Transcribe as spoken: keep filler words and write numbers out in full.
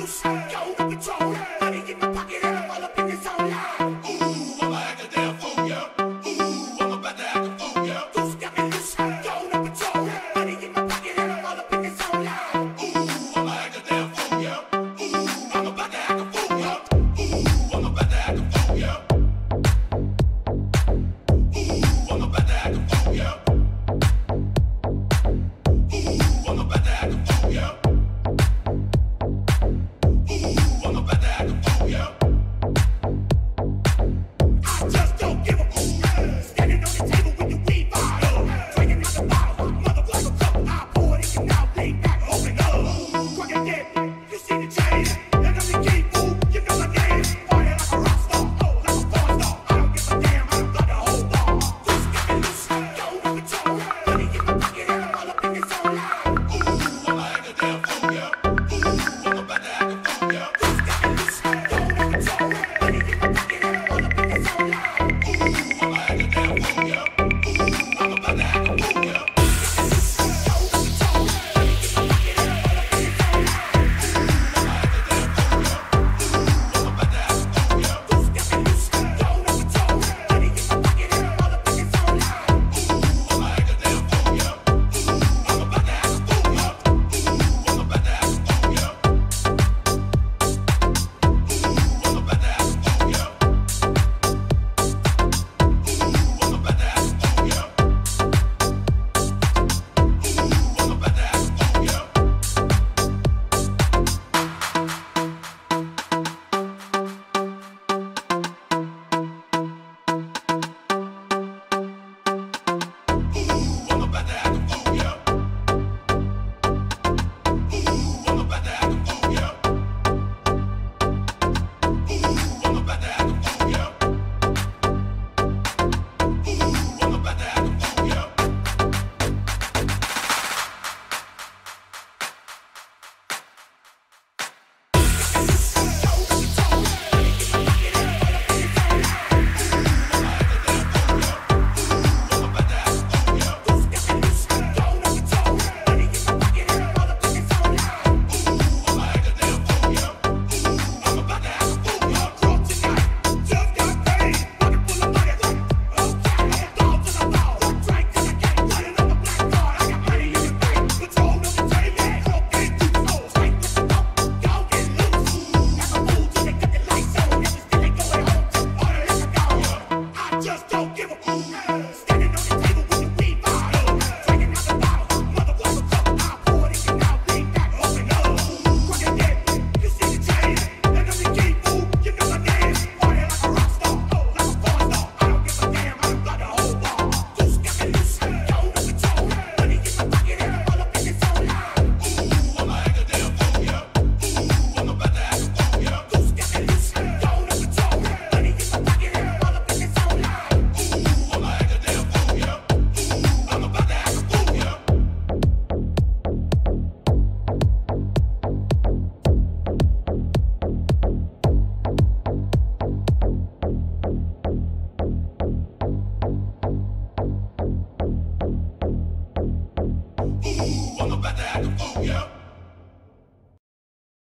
loose, go with control. Money in my pocket and I'm all up in this whole line. Ooh, I'ma act a damn fool, yeah. Ooh, I'm about to act a fool, yeah. Loose, got me loose, go with control. Money in my pocket and I'm all up in this whole line. Ooh, I'ma act a damn fool, yeah. Ooh, I'm about to act a fool, yeah. Ooh, I'm about to act a fool, yeah. Ooh, I'm about to act a fool, yeah. Ooh, I'm about to act a fool, yeah. Ooh, I'm about to act a fool, yeah. I just don't give a fuck. Standing on the table with the weed bottle, drinking out the bottle, motherfucker cup. I pour it in your mouth, lay back, open up. Quick again, you see the chain, and I'm the king, fool. You know my name. Party like a rock star, oh, like a porn star. I don't give a damn, I'm got the whole bar. Loose, got me loose, go with control. Money in my pocket, and I'm all up in this whole line. Ooh, I'ma act a damn fool, yeah.